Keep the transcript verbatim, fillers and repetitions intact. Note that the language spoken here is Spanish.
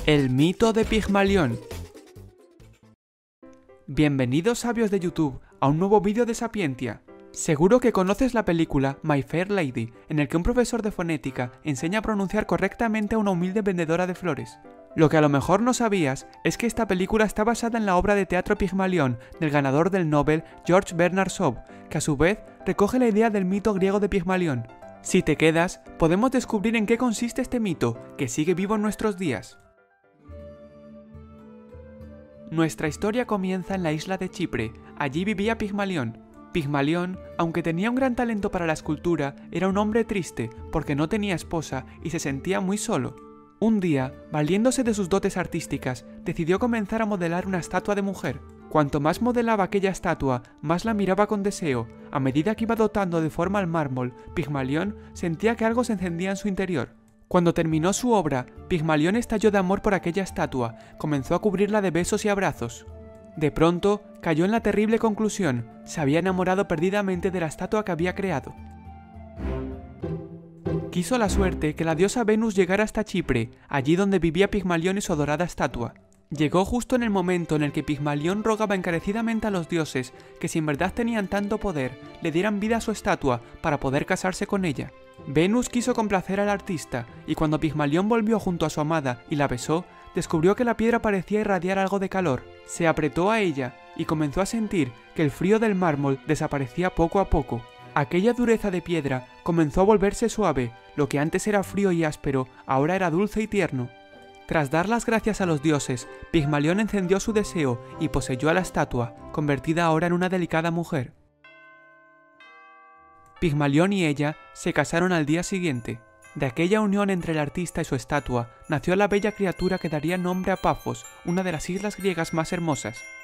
El mito de Pigmalión. Bienvenidos, sabios de YouTube, a un nuevo vídeo de Sapientia. Seguro que conoces la película My Fair Lady, en el que un profesor de fonética enseña a pronunciar correctamente a una humilde vendedora de flores. Lo que a lo mejor no sabías es que esta película está basada en la obra de teatro Pigmalión del ganador del Nobel George Bernard Shaw, que a su vez recoge la idea del mito griego de Pigmalión. Si te quedas, podemos descubrir en qué consiste este mito, que sigue vivo en nuestros días. Nuestra historia comienza en la isla de Chipre. Allí vivía Pigmalión. Pigmalión, aunque tenía un gran talento para la escultura, era un hombre triste porque no tenía esposa y se sentía muy solo. Un día, valiéndose de sus dotes artísticas, decidió comenzar a modelar una estatua de mujer. Cuanto más modelaba aquella estatua, más la miraba con deseo. A medida que iba dotando de forma al mármol, Pigmalión sentía que algo se encendía en su interior. Cuando terminó su obra, Pigmalión estalló de amor por aquella estatua, comenzó a cubrirla de besos y abrazos. De pronto, cayó en la terrible conclusión: se había enamorado perdidamente de la estatua que había creado. Quiso la suerte que la diosa Venus llegara hasta Chipre, allí donde vivía Pigmalión y su adorada estatua. Llegó justo en el momento en el que Pigmalión rogaba encarecidamente a los dioses que, si en verdad tenían tanto poder, le dieran vida a su estatua para poder casarse con ella. Venus quiso complacer al artista, y cuando Pigmalión volvió junto a su amada y la besó, descubrió que la piedra parecía irradiar algo de calor. Se apretó a ella y comenzó a sentir que el frío del mármol desaparecía poco a poco. Aquella dureza de piedra comenzó a volverse suave, lo que antes era frío y áspero, ahora era dulce y tierno. Tras dar las gracias a los dioses, Pigmalión encendió su deseo y poseyó a la estatua, convertida ahora en una delicada mujer. Pigmalión y ella se casaron al día siguiente. De aquella unión entre el artista y su estatua nació la bella criatura que daría nombre a Pafos, una de las islas griegas más hermosas.